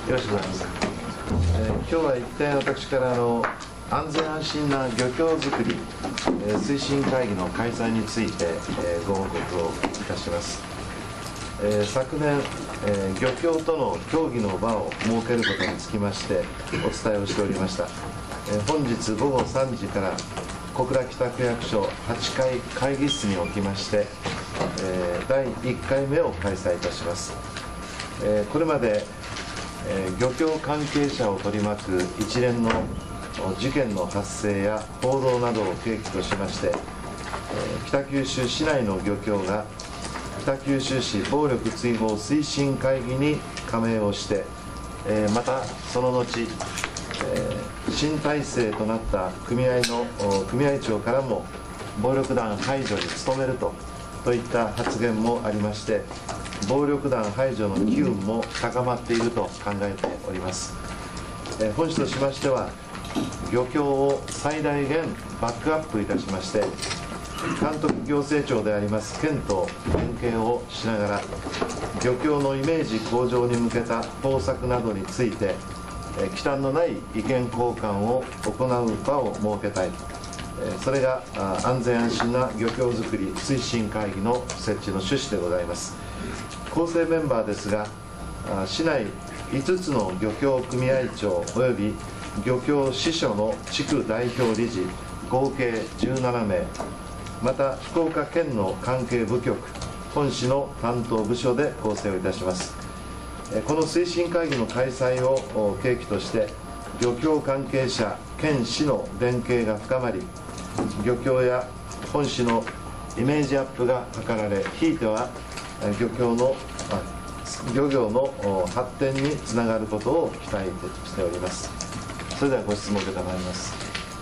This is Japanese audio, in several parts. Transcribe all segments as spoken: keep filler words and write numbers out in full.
よろしくお願いします。えー、今日は一点私からあの安全安心な漁協づくり、えー、推進会議の開催について、えー、ご報告をいたします。えー、昨年、えー、漁協との協議の場を設けることにつきましてお伝えをしておりました。えー、本日午後さんじから小倉北区役所はちかい会議室におきまして、えー、だいいっかいめを開催いたします。えー、これまで、えー、漁協関係者を取り巻く一連の事件の発生や報道などを契機としまして、えー、北九州市内の漁協が北九州市暴力追放推進会議に加盟をして、えー、またその後、えー、新体制となった組合の組合長からも暴力団排除に努めるとといった発言もありまして、暴力団排除の機運も高まっていると考えております。えー、本市としましては漁協を最大限バックアップいたしまして、監督行政庁であります県と連携をしながら漁協のイメージ向上に向けた方策などについて忌憚のない意見交換を行う場を設けたい、それが安全安心な漁協づくり推進会議の設置の趣旨でございます。構成メンバーですが、市内いつつの漁協組合長および漁協支所の地区代表理事合計じゅうななめい、また福岡県の関係部局本市の担当部署で構成をいたします。この推進会議の開催を契機として漁協関係者県市の連携が深まり、漁協や本市のイメージアップが図られ、ひいては漁協の漁業の発展につながることを期待しております。それではご質問を承ります。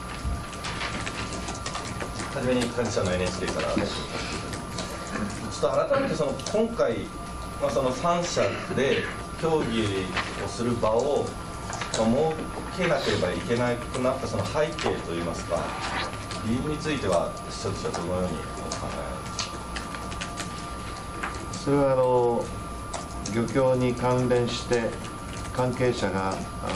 はじめに幹事社の エヌエイチケー から、はい、ちょっと改めてその今回、まあ、そのさん社で協議をする場を設けなければいけなくなったその背景といいますか、理由については視聴者はどのようにお考えなんでしょうか。 それはあの漁協に関連して関係者が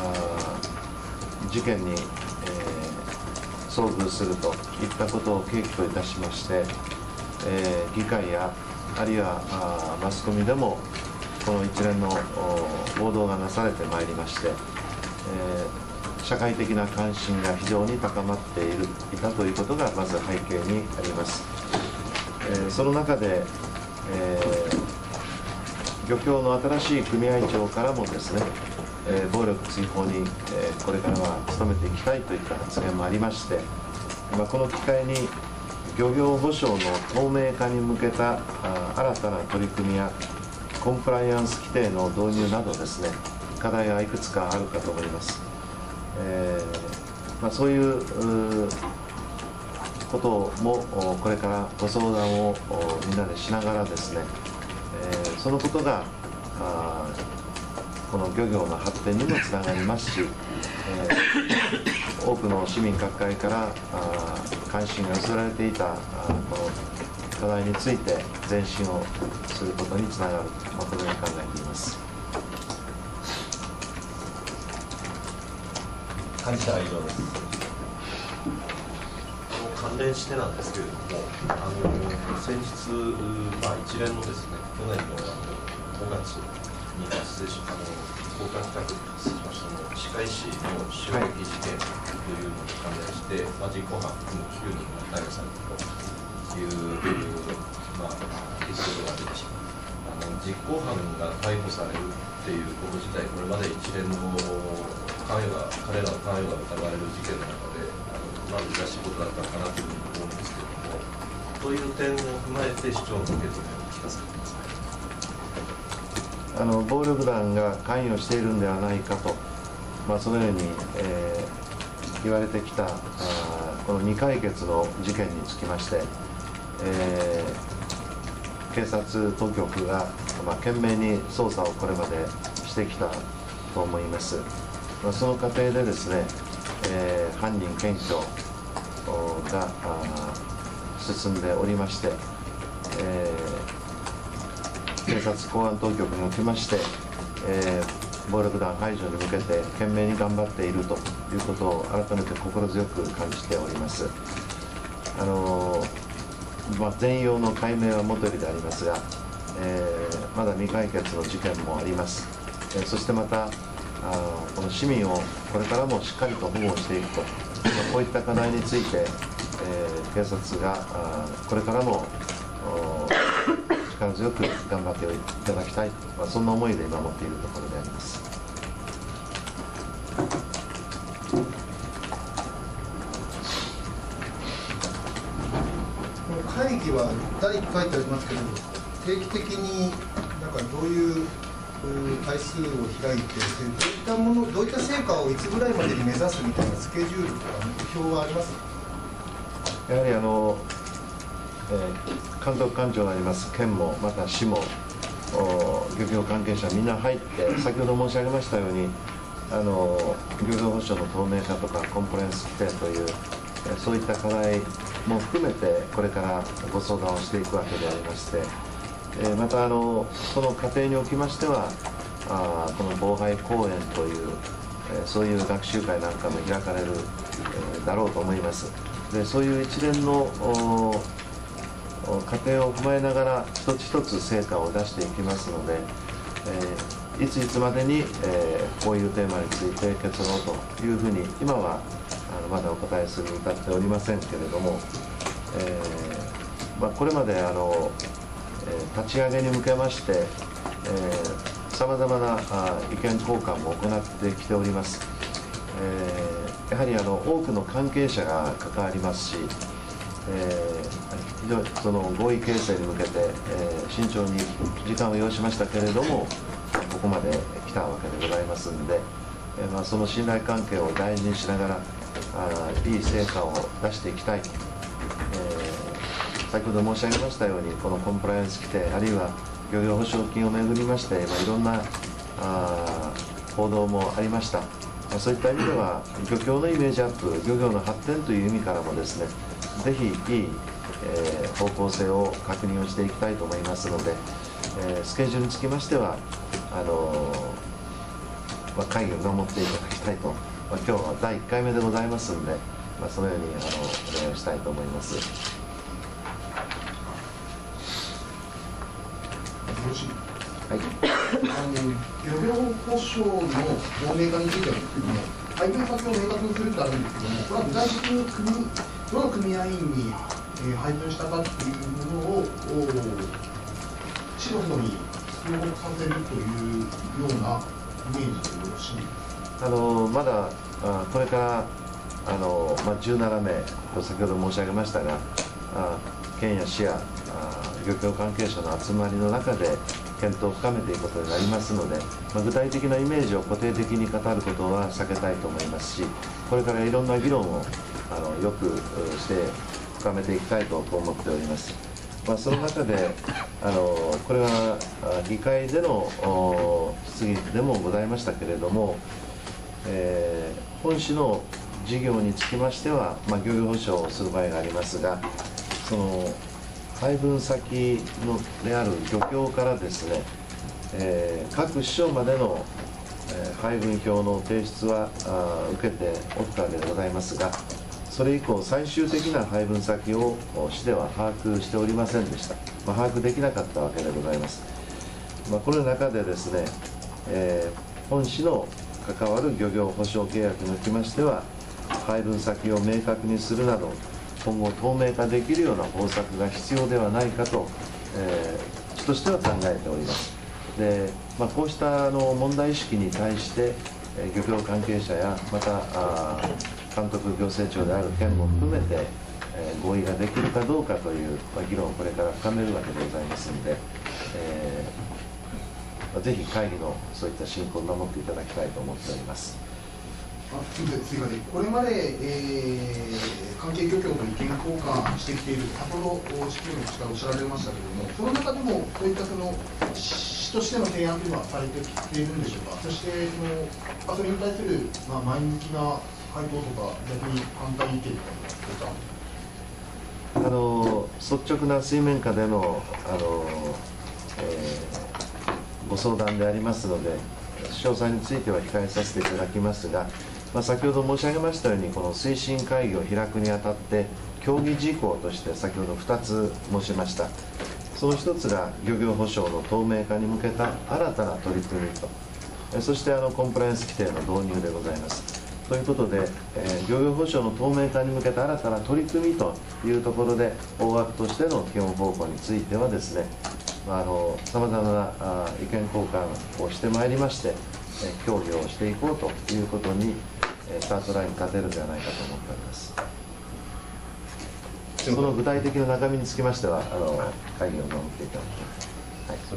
事件に、えー、遭遇するといったことを契機といたしまして、えー、議会やあるいはあマスコミでもこの一連の報道がなされてまいりまして、えー、社会的な関心が非常に高まっているいたということがまず背景にあります。えー、その中で、えー、漁協の新しい組合長からもですね、えー、暴力追放に、えー、これからは努めていきたいといった発言もありまして、まあ、この機会に漁業保障の透明化に向けたあ新たな取り組みやコンプライアンス規定の導入などですね、課題がいくつかあるかと思います。えーまあ、そういうこともこれからご相談をみんなでしながらですね、えー、そのことがあこの漁業の発展にもつながりますし、えー、多くの市民各界からあ関心が寄せられていたあこの課題について前進をすることにつながる、まあ、このように考えています。 幹事社は以上です。 関連してなんですけれども、あの先日、まあ、一連のですね、去年のごがつに発生し、あの福岡北区で発生しましたの歯科医師の襲撃事件というのに関連して、まあ、実行犯含むきゅうにんが逮捕されたという、まあ、出来事がありました。あの実行犯が逮捕されるっていうこと自体、これまで一連の関与が彼らの関与が疑われる事件の中で、まあ、難しいことだったのかなというふうに思うんですけれども、そういう点を踏まえて市長の受け止めを聞かせてください。 あの暴力団が関与しているんではないかと、まあ、そのように、えー、言われてきたあこの未解決の事件につきまして、えー、警察当局が、まあ、懸命に捜査をこれまでしてきたと思います。まあ、その過程でですね、えー、犯人検挙が進んでおりまして、えー、警察公安当局におきまして、えー、 暴力団排除に向けて懸命に頑張っているということを改めて心強く感じております。あのまあ、全容の解明はもとよりでありますが、えー、まだ未解決の事件もあります。えー、そしてまたあこの市民をこれからもしっかりと保護していくと、こういった課題について、えー、警察があこれからも力強く頑張っていただきたい、まあ、そんな思いで今持っているところであります。 この会議はだいいっかいってありますけど、定期的になんかどういう回数を開いて、どういったもの、どういった成果をいつぐらいまでに目指すみたいなスケジュールとか目標はありますか？ やはりあの、えー、監督官庁があります県もまた市も漁業関係者みんな入って、先ほど申し上げましたようにあの漁業保障の透明化とかコンプライアンス規定という、えー、そういった課題も含めてこれからご相談をしていくわけでありまして、えー、またあのその過程におきましてはあこの防災講演という、えー、そういう学習会なんかも開かれる、えー、だろうと思います。でそういう一連の過程を踏まえながら一つ一つ成果を出していきますので、えー、いついつまでに、えー、こういうテーマについて結論というふうに今はあのまだお答えするに至っておりませんけれども、えーまあ、これまであの、えー、立ち上げに向けましてさまざまなあ意見交換も行ってきております。えーやはりあの多くの関係者が関わりますし、えー、非常にその合意形成に向けて、えー、慎重に時間を要しましたけれども、ここまで来たわけでございますので、えーまあ、その信頼関係を大事にしながらあいい成果を出していきたい、えー、先ほど申し上げましたようにこのコンプライアンス規定あるいは漁業保証金をめぐりまして、まあ、いろんなあ報道もありました。そういった意味では漁協のイメージアップ、漁業の発展という意味からもですね、ぜひいい、えー、方向性を確認をしていきたいと思いますので、えー、スケジュールにつきましてはあのーまあ、会議を見守っていただきたいと、まあ、今日はだいいっかいめでございますので、まあ、そのようにあのお願いをしたいと思います。 よろしいはい、あの漁業保障の透明化についてはですけども、配分先を明確にするってあるんですけども、これは具体的に組どの組合員に、えー、配分したかっていうものを市の方に通告させるというようなイメージでよろしいですか？ あのまだあこれからあの、まあ、じゅうななめいと先ほど申し上げましたが、あ県や市やあ漁協関係者の集まりの中で検討を深めていくことになりますので、まあ、具体的なイメージを固定的に語ることは避けたいと思いますし、これからいろんな議論をあのよくして深めていきたいと思っております。まあ、その中であのこれは議会での質疑でもございましたけれども、えー、本市の事業につきましては、まあ、漁業保障をする場合がありますが、その配分先のである漁協からですね、えー、各市町までの、えー、配分表の提出はあ受けておったわけでございますが、それ以降最終的な配分先を市では把握しておりませんでした。まあ、把握できなかったわけでございます。まあ、この中でですね、えー、本市の関わる漁業保障契約におきましては配分先を明確にするなど今後透明化できるような方策が必要ではないかと、えー、市としては考えております。で、まあ、こうしたあの問題意識に対して、えー、漁業関係者やまたあ監督行政庁である県も含めて、えー、合意ができるかどうかという、まあ、議論をこれから深めるわけでございますので、えーまあ、ぜひ会議のそういった進行を守っていただきたいと思っております。 あすみません、これまで、えー、関係漁協と意見交換してきている、先ほど、市長の口からおっしゃられましたけれども、その中でも、こういったその市としての提案というのはされてきているんでしょうか、そしてその、それに対する、まあ、前向きな回答とか、逆に反対意見とか、 あの率直な水面下での、あの、えー、ご相談でありますので、 詳細については控えさせていただきますが、まあ、先ほど申し上げましたように、この推進会議を開くにあたって、協議事項として先ほどふたつ申しました。そのひとつが漁業保障の透明化に向けた新たな取り組みと、そしてあのコンプライアンス規定の導入でございます。ということで、えー、漁業保障の透明化に向けた新たな取り組みというところで、大枠としての基本方向についてはですね、さまざまなあ意見交換をしてまいりまして、えー、協議をしていこうということに、えー、スタートラインに立てるのではないかと思っております。その具体的な中身につきましては、あの会議を守っていただきます。はい、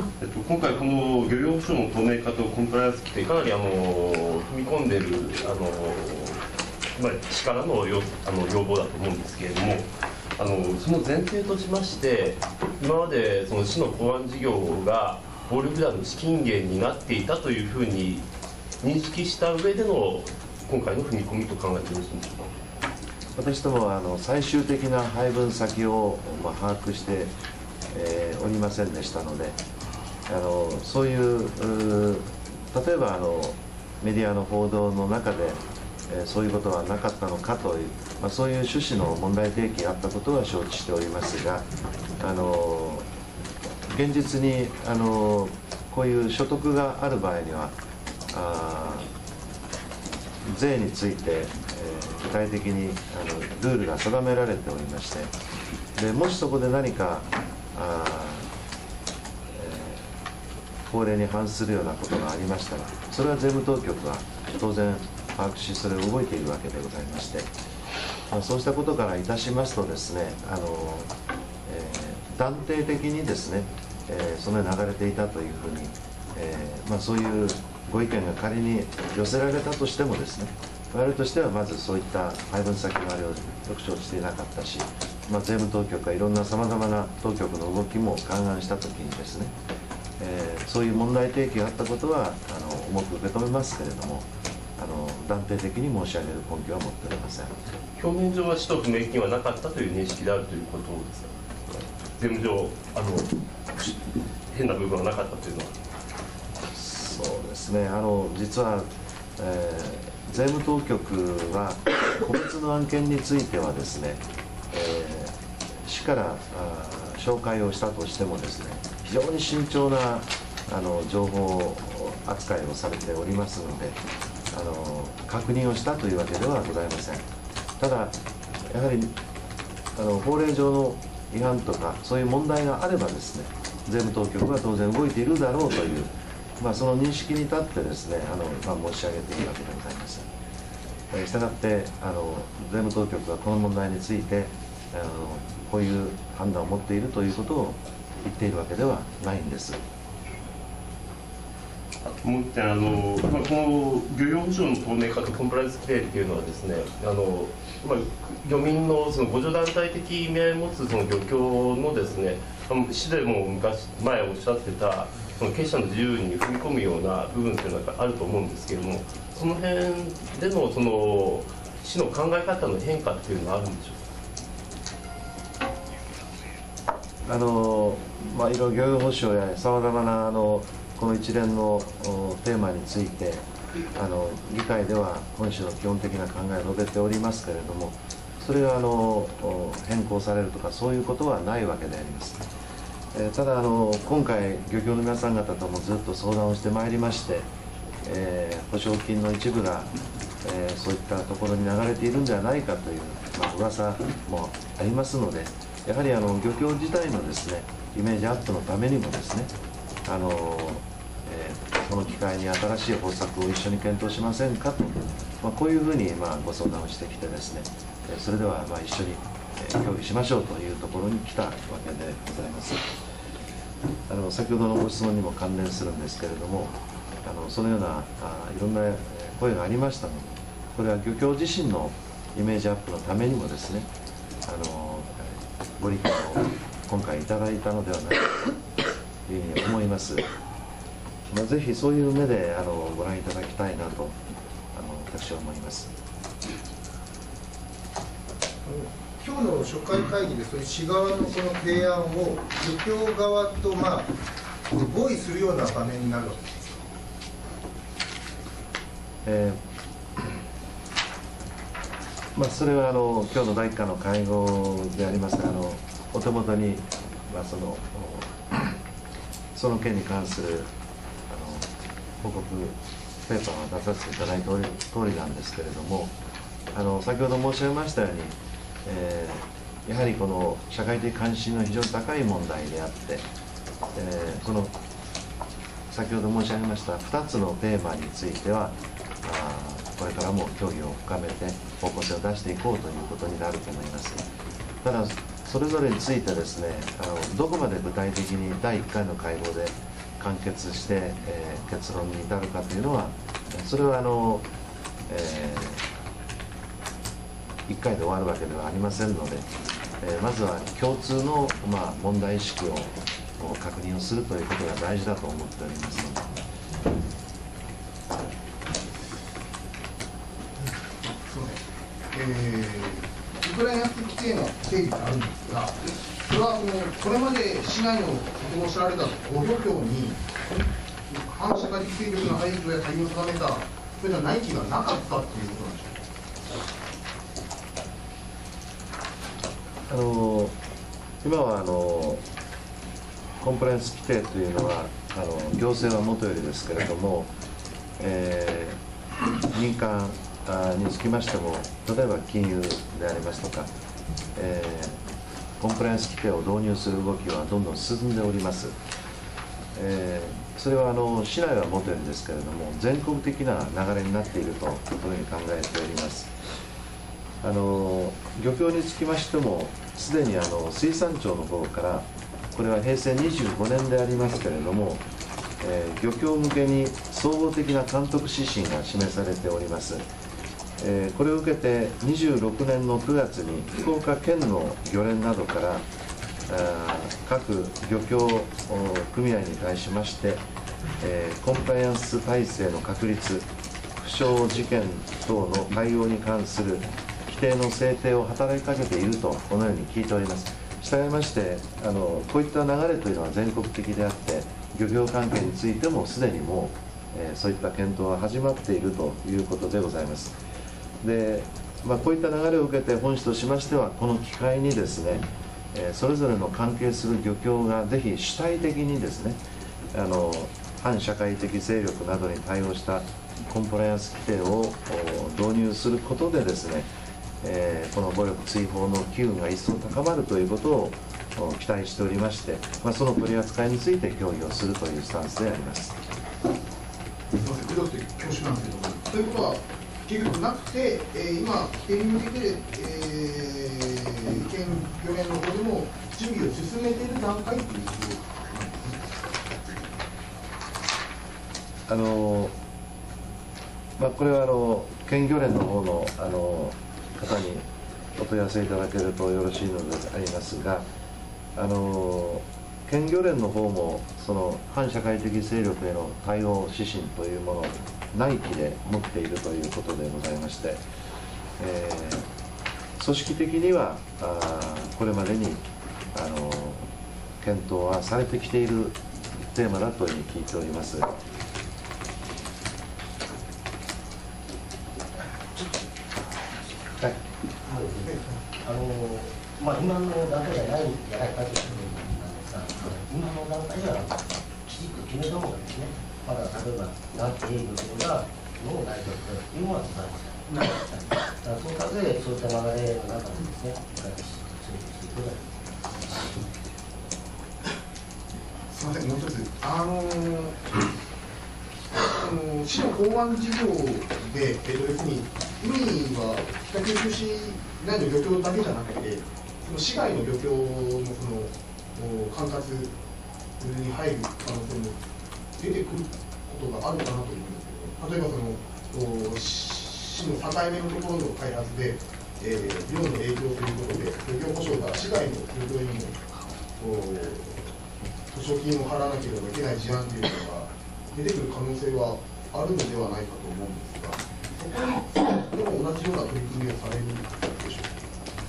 えっと、今回、この漁業保障の透明化とコンプライアンス規定、かなりあの踏み込んでいるあの、まあ、力の要あの要望だと思うんですけれども、あのその前提としまして、今までその市の港湾事業が暴力団の資金源になっていたというふうに認識した上での今回の踏み込みと考えてよろしいんでしょうか。 私どもはあの最終的な配分先を、まあ、把握して、えー、おりませんでしたので、あのそういう例えばあのメディアの報道の中で、えー、そういうことはなかったのかという、まあ、そういう趣旨の問題提起があったことは承知しておりますが、あの現実にあのこういう所得がある場合にはあ税について、えー、具体的にあのルールが定められておりまして、でもしそこで何かあ、えー、法令に反するようなことがありましたら、それは税務当局は当然把握し、それを動いているわけでございまして、まあ、そうしたことからいたしますとですね、あの、えー、断定的にですね、えー、そのように流れていたというふうに、えーまあ、そういうご意見が仮に寄せられたとしてもですね、我々としてはまずそういった配分先のあれをよく承知していなかったし、まあ、税務当局がいろんなさまざまな当局の動きも勘案したときにですね、えー、そういう問題提起があったことはあの重く受け止めますけれども、あの断定的に申し上げる根拠は持っておりません。 表面上は使途不明金はなかったという認識であるということですか。税務上あの変な部分はなかったというのは。 そうですね、あの実は、えー、税務当局は個別の案件についてはですね、えー、市からあ紹介をしたとしてもですね、非常に慎重なあの情報扱いをされておりますので、あの確認をしたというわけではございません。ただやはりあの法令上の違反とかそういう問題があればですね、税務当局は当然動いているだろうという、まあ、その認識に立ってですね、あの、まあ、申し上げているわけでございます。えー、したがってあの税務当局はこの問題についてあのこういう判断を持っているということを言っているわけではないんです。 もう一点、あのまあ、この漁業保障の透明化とコンプライアンス規定というのはですね、あのまあ、漁民のその互助団体的意味合いを持つその漁協のですね、市でも昔前おっしゃってたその経営者の自由に踏み込むような部分というのがあると思うんですけれども、その辺でのその市の考え方の変化っていうのはあるんでしょうか。 あのまあ、いろいろ漁業保障やさまざまなあのこの一連のテーマについてあの議会では本種の基本的な考えを述べておりますけれども、それがあの変更されるとかそういうことはないわけであります。えー、ただあの今回漁協の皆さん方ともずっと相談をしてまいりまして、えー、保証金の一部が、えー、そういったところに流れているんではないかという、まあ、噂もありますので、やはりあの漁協自体のですねイメージアップのためにもですね、あの、えー、その機会に新しい方策を一緒に検討しませんかと、まあ、こういうふうにまあご相談をしてきてですね、それではまあ一緒に協議しましょうというところに来たわけでございます。あの先ほどのご質問にも関連するんですけれども、あのそのようなあいろんな声がありましたので、これは漁協自身のイメージアップのためにもですね、あのご理解を今回いただいたのではないかというふうに思います。まあ、ぜひそういう目であのご覧いただきたいなとあの私は思います。 今日の初回会議でそういう市側のこの提案を漁協側とまあ合意するような場面になるわけですか。 えーまあ、それはあの今日の第一課の会合でありますが、あのお手元に、まあ、そのその件に関するあの報告ペーパーを出させていただいた通りなんですけれども、あの先ほど申し上げましたように、えー、やはりこの社会的関心の非常に高い問題であって、えー、この先ほど申し上げましたふたつのテーマについては、あこれからも協議を深めて方向性を出していこうということになると思います。ただそれぞれについてですね、あのどこまで具体的にだいいっかいの会合で完結して、えー、結論に至るかというのは、それはあの、えー、いっかいで終わるわけではありませんので、えー、まずは共通の、まあ、問題意識を確認をするということが大事だと思っておりますので。 えー、ウクライナ的規制の定義があるんですが、それはあのこれまで市内のとても知られたご漁協に反社会的勢力の排除や対応を定めた、そういった内規がなかったということなんでしょうか。 あの今はあのコンプライアンス規定というのはあの行政はもとよりですけれども、えー、民間につきましても、例えば金融でありますとか、えー、コンプライアンス規定を導入する動きはどんどん進んでおります。えー、それはあの市内はもとよりですけれども、全国的な流れになっているというふうに考えております。あの漁協につきましても、すでにあの水産庁の方から、これはへいせいにじゅうごねんでありますけれども、えー、漁協向けに総合的な監督指針が示されております。えー、これを受けてにじゅうろくねんのくがつに福岡県の漁連などから各漁協組合に対しまして、えー、コンプライアンス体制の確立、不祥事件等の対応に関する規定の制定を働きかけていると、このように聞いております。したがいましてあの、こういった流れというのは全国的であって、漁業関係についてもすでにもう、えー、そういった検討が始まっているということでございます。でまあ、こういった流れを受けて、本市としましては、この機会にですね、えー、それぞれの関係する漁協がぜひ主体的にですね、あの反社会的勢力などに対応したコンプライアンス規定を導入することでですね、えー、この暴力追放の機運が一層高まるということを期待しておりまして、まあ、その取り扱いについて協議をするというスタンスであります。 すみません、工藤って恐縮なんですけども、ということは結局なくて、えー、今、規定に向けて、えー、県漁連の方でも準備を進めている段階ということあの、まあ、これはあの県漁連の方のあの方にお問い合わせいただけるとよろしいのでありますが、あの県漁連の方もその反社会的勢力への対応指針というものを内規で持っているということでございまして、えー、組織的にはあこれまでにあの検討はされてきているテーマだというふうに聞いております。はい、 あのまあ、今の段階じゃないんじゃないかというふうになんですが、今の段階ではきちっと決めた方がですね、まだ例えば何ていうのがの内容というのはございます。その中でそういった流れの中でですね、 すみません、もう一つ、あのー、あの市の港湾事業で、えっと、別に海は北九州市内の漁協だけじゃなくて、その市外の漁協のその管轄に入る可能性も出てくることがあるかなと思うんですけど、例えばその市の境目のところの開発で、えー、漁の影響ということで、漁業保証が市外の漁協にも補償金を払わなければいけない事案というのが出てくる可能性はあるのではないかと思うんですが、そこでも同じような取り組みをされるでしょうか。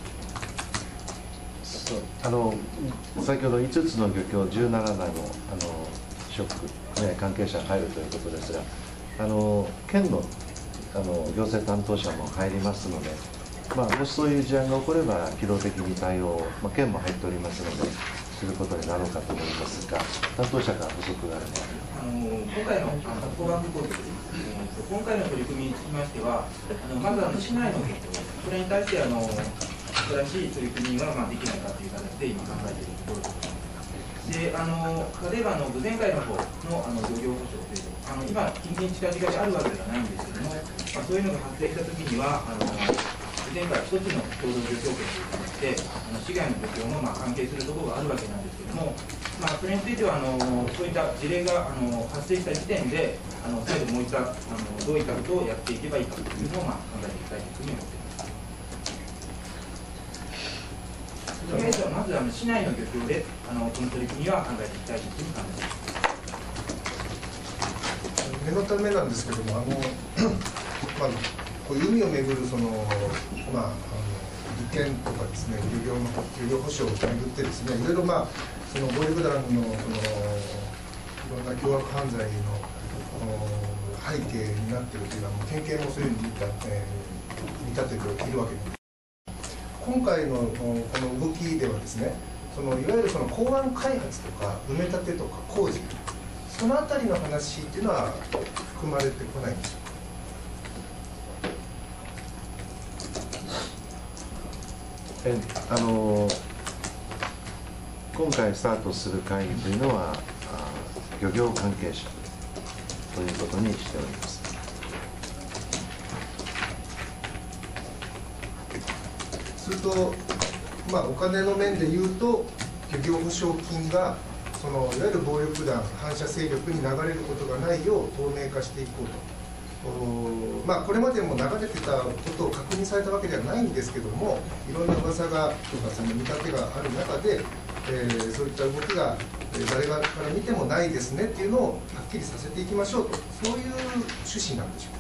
そうあの先ほどいつつの漁協じゅうななだいのあの職、ね、関係者が入るということですが、あの県のあの行政担当者も入りますので、まあ、もしそういう事案が起これば機動的に対応、まあ、県も入っておりますのですることになろうかと思いますが、担当者から補足があれば。 あの今回の交番部です、今回の取り組みにつきましては、あのまずあの市内の現状、これに対してあの新しい取り組みがまあできないかという形で今考えているところです。であの例えばあの前回の方のあの漁業保障制度、あの今、近々近々であるわけではないんですけれども、まあ、そういうのが発生したときには、あの前回一つの共同漁協権という形で、あの市外の漁協もまあ関係するところがあるわけなんですけれども、まあ、それについてはあのそういった事例があの発生した時点で、あの再度もう一回あのどういったことをやっていけばいいかというのをまあ考えていきたいというふうに思っています。とりあえずはまずあの市内の漁協であのこの取り組みは考えていきたいというふうに考えています。 念のためなんですけども、あのまあ、こういう海をめぐるその、まあ、あの利権とかですね、漁業の漁業保障をめぐってですね、いろいろ、まあ、その暴力団のそのいろんな凶悪犯罪の背景になっているというのは、もう県警もそういうふうに見立て、えー、見立てているわけです。今回のこの動きではですね、そのいわゆるその港湾開発とか埋め立てとか工事、そのあたりの話っていうのは含まれてこないんでしょうか。 えあの今回スタートする会議というのは漁業関係者ということにしております。 すると、まあ、お金の面でいうと漁業保証金がそのいわゆる暴力団反社勢力に流れることがないよう透明化していこうと、まあ、これまでも流れてたことを確認されたわけではないんですけども、いろんな噂がとかその見立てがある中で、えー、そういった動きが誰側から見てもないですねっていうのをはっきりさせていきましょうと、そういう趣旨なんでしょうか。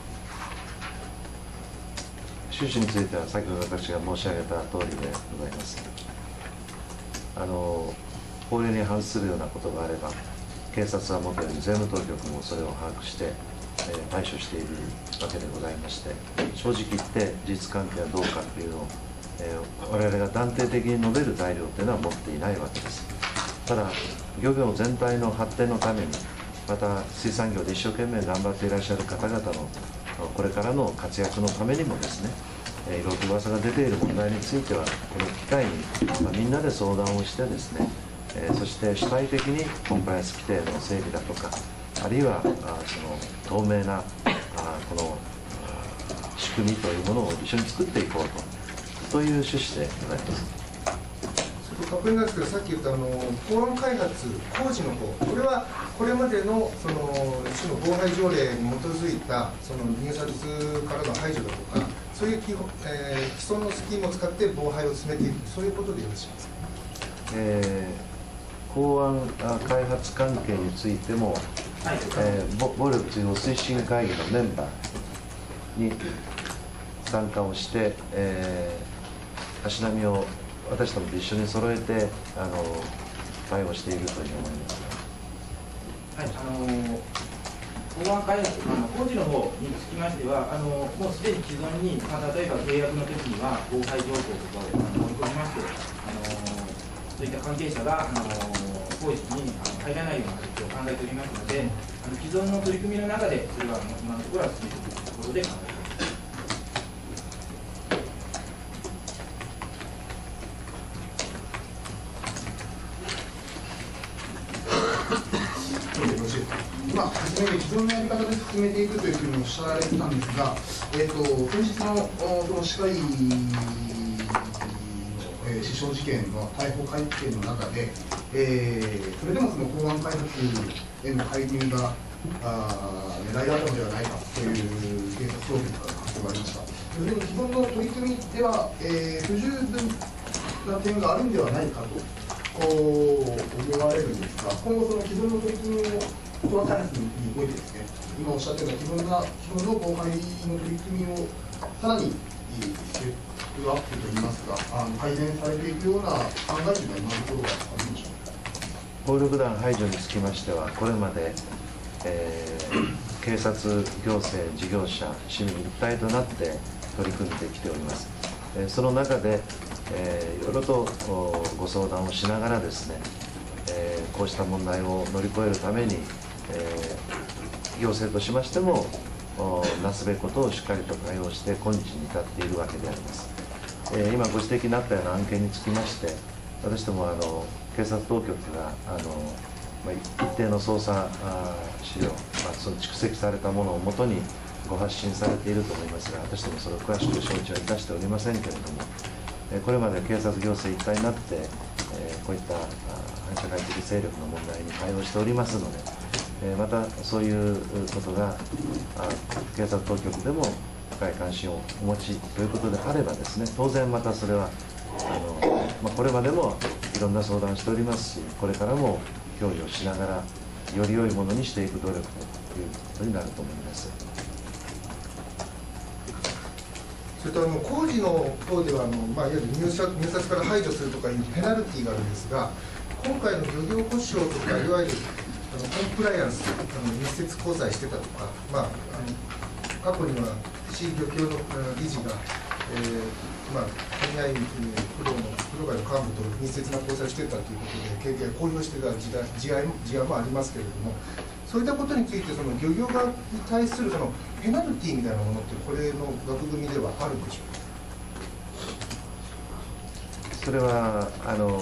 趣旨については先ほど私が申し上げた通りでございます。あの法令に反するようなことがあれば、警察はもとより税務当局もそれを把握して、えー、対処しているわけでございまして、正直言って事実関係はどうかというのを、えー、我々が断定的に述べる材料というのは持っていないわけです。ただ、漁業全体の発展のために、また水産業で一生懸命頑張っていらっしゃる方々のこれからの活躍のためにもですね、いろいろと噂が出ている問題については、この機会に、まあ、みんなで相談をしてですね、えー、そして主体的にコンプライアンス規定の整備だとか、あるいはあその透明なあこの仕組みというものを一緒に作っていこうと、という趣旨でございます。 確認なんですけど、さっき言ったあの港湾開発工事の方、これはこれまでのその市の防廃条例に基づいたその入札からの排除だとか、そういう基本、えー、既存のスキームを使って防廃を進めていく、そういうことでよろしいですか。 えー、港湾開発関係についても、えー、暴力追放推進会議のメンバーに参加をして、えー、足並みを私どもと一緒に揃えてあの対応しているというふうに思います。 はい、あの港湾開発、あの工事の方につきましては、あのもうすでに既存に、まあ、例えば契約の時には防廃条項とかを盛り込みまして、あのそういった関係者があの工事にあの入らないような形を考えておりますので、あの既存の取り組みの中で、それは今のところは進めていくところで考えています。 今、初めに既存のやり方で進めていくというふうにおっしゃられてたんですが、えー、と先日のその歯科医の、えー、死傷事件の逮捕会見の中で、えー、それでもその港湾開発への介入があ狙いだったのではないかという警察当局からの発表がありました。それでも既存の取り組みでは、えー、不十分な点があるんではないかと思われるんですが、今後その既存の取り組みを港湾開発においてですね、今おっしゃったような既存な既存の防廃の取り組みをさらにステップアップといいますか、あの改善されていくような考えというのは今のところはあるんでしょうか。 暴力団排除につきましては、これまで、えー、 警察、行政、事業者、市民一体となって取り組んできております。えー、その中で、えー、いろいろとご相談をしながらですね、えー、こうした問題を乗り越えるために、えー、行政としましてもなすべきことをしっかりと対応して今日に至っているわけであります。えー、今ご指摘になったような案件につきまして、私どもあの警察当局があの、まあ、一定の捜査資料、まあ、その蓄積されたものをもとにご発信されていると思いますが、私どもそれを詳しく承知はいたしておりませんけれども、えー、これまで警察行政一体になって、えー、こういった反社会的勢力の問題に対応しておりますので、えー、またそういうことが警察当局でも深い関心をお持ちということであればですね、当然またそれはあの、まあ、これまでもいろんな相談をしておりますし、これからも協議をしながらより良いものにしていく努力ということになると思います。 それとあの工事の方ではあの、まあ、いわゆる入札、入札から排除するとかいうペナルティーがあるんですが、今回の漁業保証とかいわゆるあのコンプライアンス、あの密接交際してたとか、まあ、あの過去には市漁協の理事が、えーまあ、組合員、プロのプロ外の幹部と密接な交際をしてたということで、経験を公表してた時代時代時代もありますけれども、そういったことについて、その漁業側に対するそのペナルティーみたいなものって、これの枠組みではあるんでしょうか。 それはあの、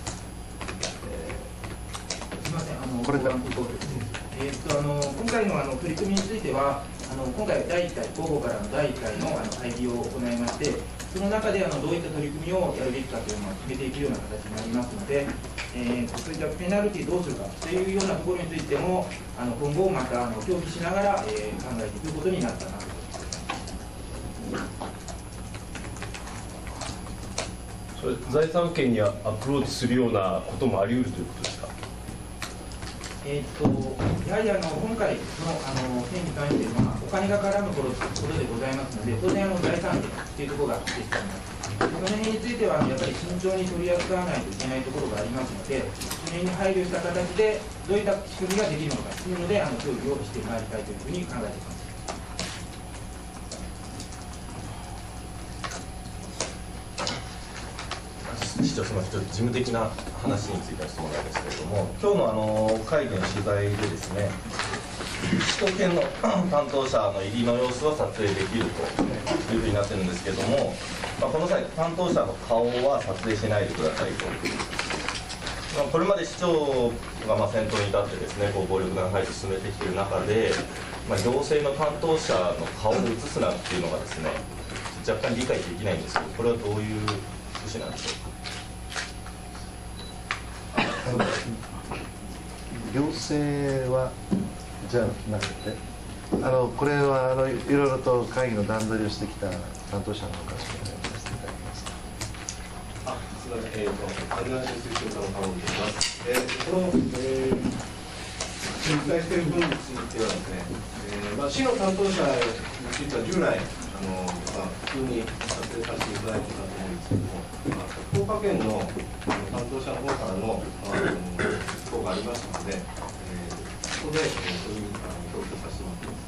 すみません、あのこれからえー、とあの今回のあの取り組みについては、あの今回だいいっかい、午後からのだいいっかいのあの会議を行いまして、その中であのどういった取り組みをやるべきかというのを決めていくような形になりますので、えー、そういったペナルティーどうするかというようなところについても、あの今後またあの協議しながら、えー、考えていくことになったなと思います。 それ財産権にアプローチするようなこともあり得るということですか。 えー、とやはりあの今回のあの件に関しては、お金が絡むことでございますので、当然あの財産権というところが出てきております。その辺については、やっぱり慎重に取り扱わないといけないところがありますので、その辺に配慮した形で、どういった仕組みができるのかというので、あの協議をしてまいりたいというふうに考えています。 市長、すみません、ちょっと事務的な話についての質問なんですけれども、今日のあの会議の取材でですね、首都圏の担当者の入りの様子は撮影できるというふうになってるんですけれども、まあ、この際、担当者の顔は撮影しないでくださいと。まあ、これまで市長がまあ先頭に立ってですね、こう暴力団排除を進めてきている中で、まあ、行政の担当者の顔を映すなっていうのがですね、若干理解できないんですけど、これはどういう趣旨なんでしょうか。 行政はじゃなくて、あのこれはあのいろいろと会議の段取りをしてきた担当者の方からお願いさせていただきます。 あ、すみません、えーと、アンジャーシン推進課の頼んでいます。えー、この、えー、実在している分についてはですね、えーまあ、市の担当者については従来、あのまあ、普通に撮影させていただいていたと思うんですけども、まあ、福岡県の担当者の方からの意向がありましたので、えー、そこで、えー、そういうあの表記させてもらっています。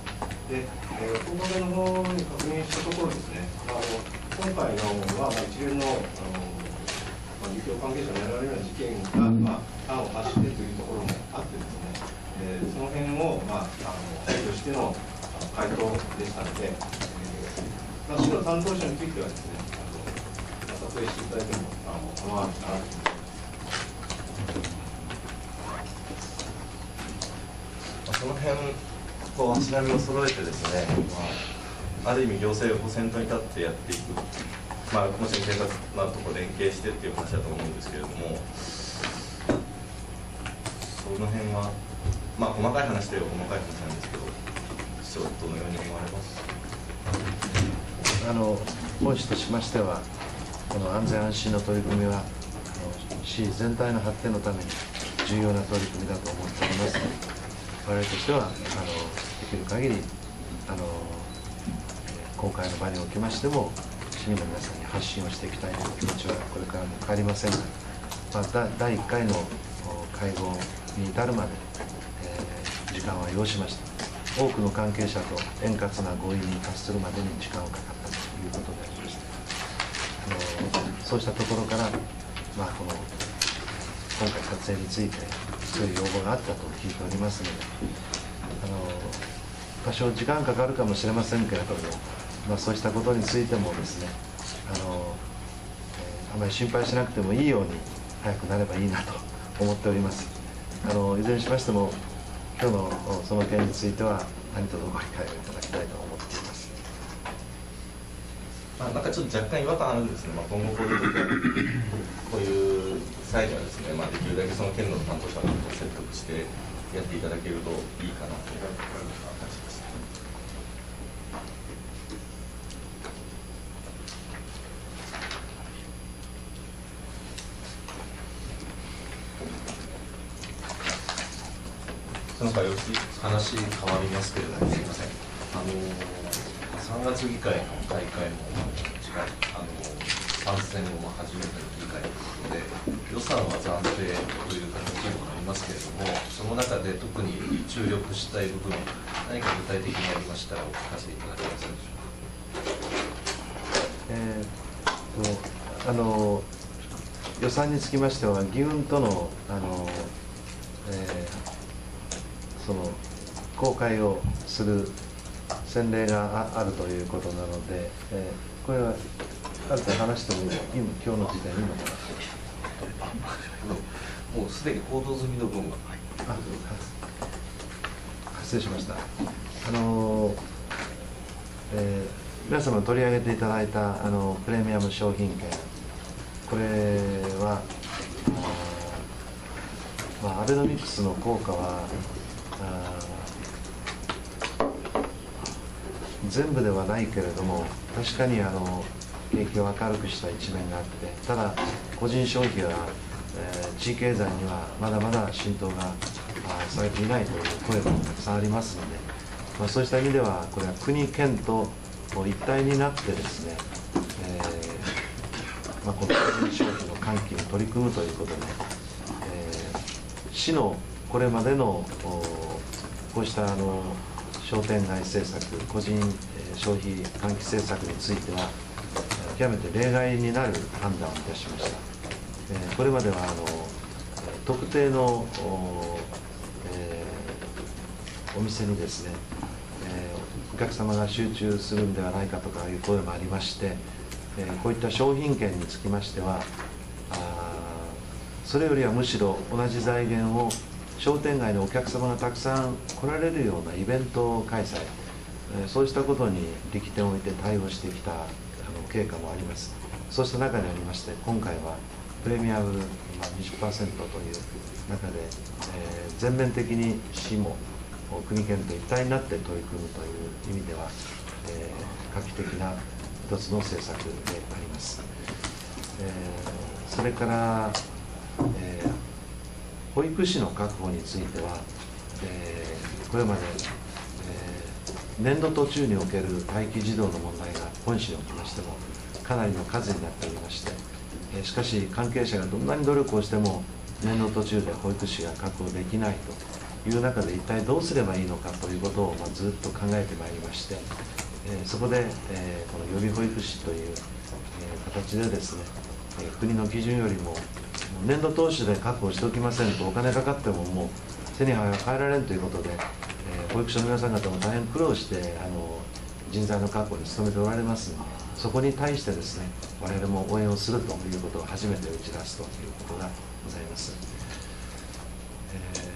で、えー、福岡県の方に確認したところですね、まあ、あの今回のは、まあ、一連のあの、まあ、漁協関係者にやられるような事件が、まあ、端を発してというところもあってですね、えー、その辺を、まあ、あの配慮しての回答でしたので、まあ、市の担当者についてはですね、あの撮影していただいてもあの構わないかなと思います。 その辺こう足並みを揃えてですね、まあ、ある意味行政を先頭に立ってやっていく、まあ、もちろん警察などとこ連携してっていう話だと思うんですけれども、その辺は、まあ、細かい話といえば細かい話なんですけど、市長どのように思われますか。 あの本市としましては、この安全安心の取り組みは市全体の発展のために重要な取り組みだと思っておりますので、我々としてはあのできる限りあの今回の場におきましても市民の皆さんに発信をしていきたいという気持ちはこれからも変わりませんが、まあ、だいいっかいの会合に至るまで、えー、時間は要しました。 多くの関係者と円滑な合意に達するまでに時間をかかったということでありました。あのそうしたところから、まあ、この今回撮影についてそういう要望があったと聞いておりますので、あの多少時間かかるかもしれませんけれども、まあ、そうしたことについてもですね、あの、えー、あまり心配しなくてもいいように早くなればいいなと思っております。あのいずれにしましても今日のその件については何卒ご理解をいただきたいと思っています。 まあ、なんかちょっと若干違和感あるんですね、まあ、今後こういうこういう際にはですね、まあ、できるだけその県の担当者の方を説得してやっていただけるといいかなという感じです。なんかよろしい話変わりますけれども、すみません。あのさんがつ議会の大会も近い、あの参戦後も初めての議会ということで、予算は暫定という形にもなりますけれども、その中で特に注力したい部分、何か具体的にありましたらお聞かせいただけますでしょうか。 えー、とあの予算につきましては、議運とのあの、えーその公開をする先例が あ, あるということなので、えー、これはある程度話してもいい今今日の時点にいいのかな。 もうすでに報道済みの分があ失礼しました。あの、えー、皆様取り上げていただいたあのプレミアム商品券、これはあ、まあ、アベノミクスの効果は全部ではないけれども、確かにあの景気を明るくした一面があって、ただ個人消費は、えー、地域経済にはまだまだ浸透がされていないという声もたくさんありますので、まあ、そうした意味ではこれは国県と一体になってですね、えーまあ、この個人消費の喚起に取り組むということで、えー、市のこれまでのこうしたあの商店街政策、個人消費喚起政策については極めて例外になる判断をいたしました。えー、これまではあの特定の お,、えー、お店にですね、えー、お客様が集中するんではないかとかいう声もありまして、えー、こういった商品券につきましては、あそれよりはむしろ同じ財源を商店街のお客様がたくさん来られるようなイベント開催、そうしたことに力点を置いて対応してきたあの経過もあります。そうした中にありまして、今回はプレミアム にじゅっパーセント という中で、えー、全面的に市も国県と一体になって取り組むという意味では、えー、画期的な一つの政策であります。えー、それから、えー保育士の確保については、えー、これまで、えー、年度途中における待機児童の問題が本市におきましてもかなりの数になっておりまして、えー、しかし関係者がどんなに努力をしても年度途中で保育士が確保できないという中で一体どうすればいいのかということを、まあ、ずっと考えてまいりまして、えー、そこで、えー、この予備保育士という、えー、形でですね、えー、国の基準よりも年度当初で確保しておきませんとお金かかってももう手に入られんということで、えー、保育所の皆さん方も大変苦労してあの人材の確保に努めておられますので、そこに対してですね我々も応援をするということを初めて打ち出すということがございます。え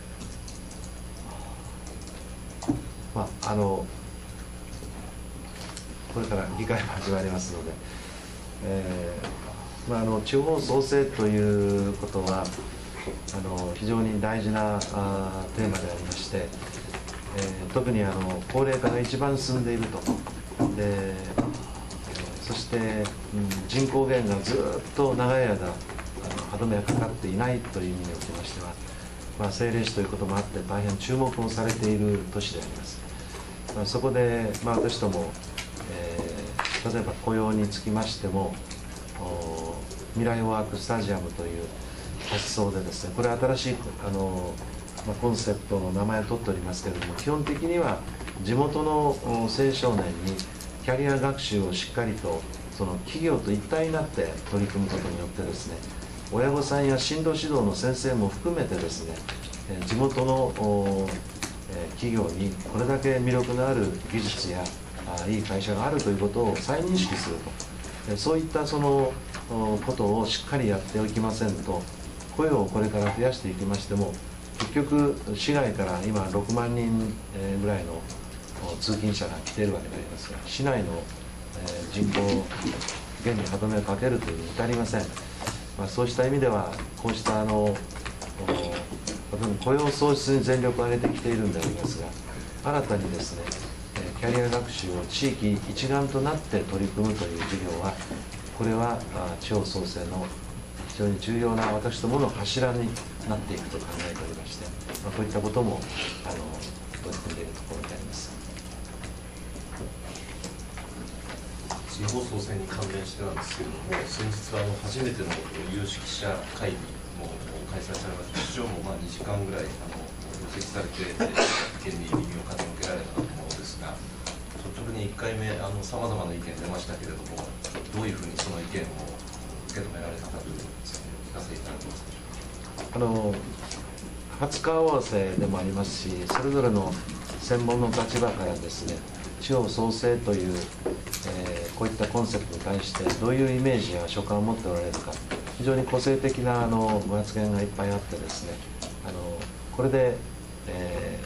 ー、まああのこれから議会も始まりますので、えーまあ、あの地方創生ということはあの非常に大事なあテーマでありまして、えー、特にあの高齢化が一番進んでいると。で、えー、そして、うん、人口減がずっと長い間あの歯止めがかかっていないという意味におきましては、まあ、政令市ということもあって大変注目をされている都市であります。まあ、そこで、まあ、私ども、えー、例えば雇用につきましても未来ワークスタジアムという発想でですね、これは新しいあのまあ、コンセプトの名前を取っておりますけれども、基本的には地元の青少年にキャリア学習をしっかりとその企業と一体になって取り組むことによってですね、親御さんや進路指導の先生も含めてですね、地元の企業にこれだけ魅力のある技術やいい会社があるということを再認識すると、そういったそのことをしっかりやっておきませんと、雇用をこれから増やしていきましても、結局市外から今ろくまんにんぐらいの通勤者が来ているわけでありますが、市内の人口減に歯止めをかけるというに至りません。まあ、そうした意味ではこうしたあの雇用創出に全力を挙げてきているんでありますが、新たにですねキャリア学習を地域一丸となって取り組むという事業は、これは地方創生の非常に重要な私どもの柱になっていくと考えておりまして、まあ、こういったこともあの取り組んでいるところであります。 地方創生に関連してなんですけれども、先日はあの初めての有識者会議も開催されまして、市長もまあにじかんぐらいあの出席されて、意見に耳を傾けられたものですが、率直にいっかいめ、さまざまな意見出ましたけれども、どういうふうにその意見を受け止められたかというのをお聞かせいただけますか。 あの初顔合わせでもありますし、それぞれの専門の立場からですね、地方創生という、えー、こういったコンセプトに対してどういうイメージや所感を持っておられるか、非常に個性的なあのご発言がいっぱいあってですね、あのこれで、え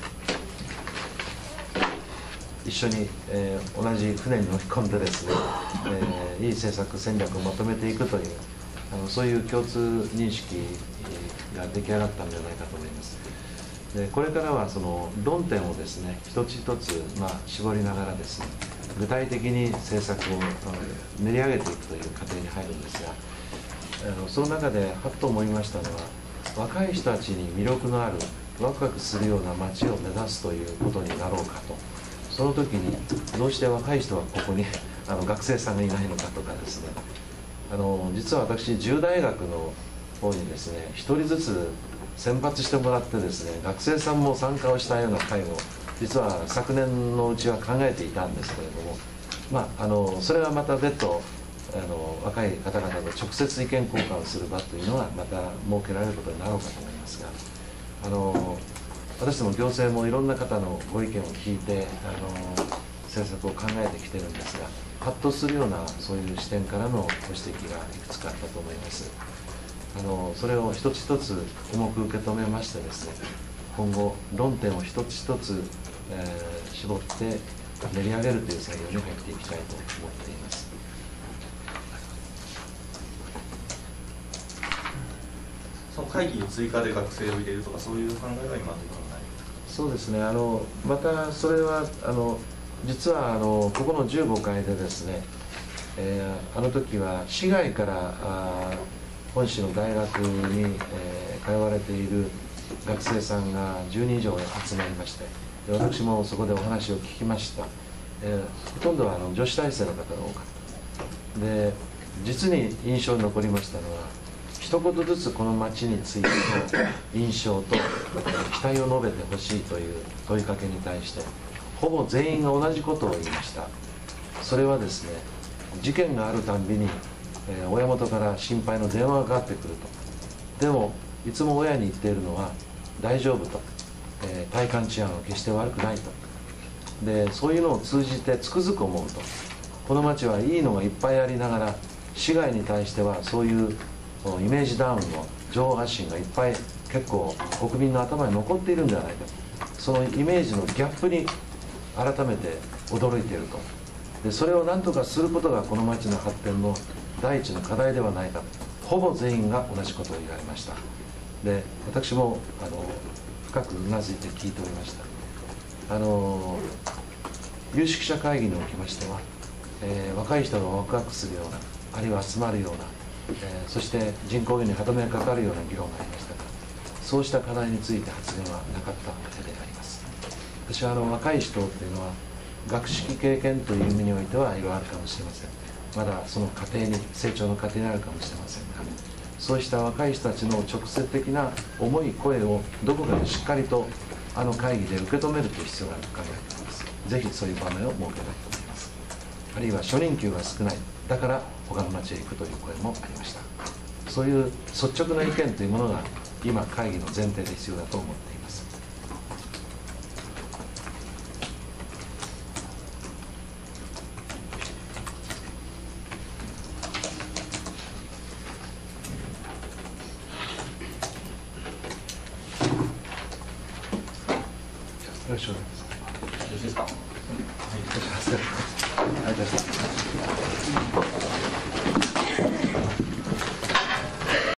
ー、一緒に、えー、同じ船に乗り込んでですね、えー、いい政策戦略をまとめていくという、あのそういう共通認識が出来上がったんじゃないかと思います。でこれからはその論点をですね一つ一つ、まあ、絞りながらですね、具体的に政策を練り上げていくという過程に入るんですが、あのその中ではっと思いましたのは、若い人たちに魅力のあるワクワクするような街を目指すということになろうかと。その時にどうして若い人はここにあの学生さんがいないのかとかですね、あの実は私じゅう大学の方にですねひとりずつ選抜してもらってですね、学生さんも参加をしたような会を実は昨年のうちは考えていたんですけれども、まあ、あのそれはまた別途あの若い方々と直接意見交換をする場というのはまた設けられることになろうかと思いますが、あの私ども行政もいろんな方のご意見を聞いてあの政策を考えてきてるんですが、ハッとするようなそういう視点からのご指摘がいくつかあったと思います。あのそれを一つ一つ重く受け止めましてですね、今後論点を一つ一つ、えー、絞って練り上げるという作業に入っていきたいと思っています。 その会議に追加で学生を入れるとか、そういう考えは今のところない。 そうですね。あのまたそれはあの実はあのここのじゅうごかいでですね、えー、あの時は市外からあ本市の大学に、えー、通われている学生さんがじゅうにん以上集まりまして、で私もそこでお話を聞きました。えー、ほとんどはあの女子大生の方が多かった。で実に印象に残りましたのは、一言ずつこの町についての印象と期待を述べてほしいという問いかけに対してほぼ全員が同じことを言いました。それはですね、事件があるたんびに、えー、親元から心配の電話がかかってくると。でもいつも親に言っているのは大丈夫と、えー、体感治安は決して悪くないと。でそういうのを通じてつくづく思うと、この町はいいのがいっぱいありながら、市外に対してはそういうイメージダウンの情報発信がいっぱい結構国民の頭に残っているんではないかと。そのイメージのギャップに改めて驚いていると。でそれを何とかすることがこの町の発展の第一の課題ではないかと、ほぼ全員が同じことを言われました。で私もあの深くうなずいて聞いておりました。あの有識者会議におきましては、えー、若い人がワクワクするような、あるいは集まるような、えー、そして人口減に歯止めがかかるような議論がありましたが、そうした課題について発言はなかったわけであります。私はあの若い人というのは学識経験という意味においてはいろいろあるかもしれません。まだその過程に成長の過程にあるかもしれませんが、 そうした若い人たちの直接的な思い、声をどこかでしっかりとあの会議で受け止めるという必要があると考えています。ぜひそういう場面を設けたいと思います。あるいは初任給が少ない、だから他の町へ行くという声もありました。そういう率直な意見というものが今会議の前提で必要だと思っています。よろしくお願いします。 よろしいですか。 ありがとうございました。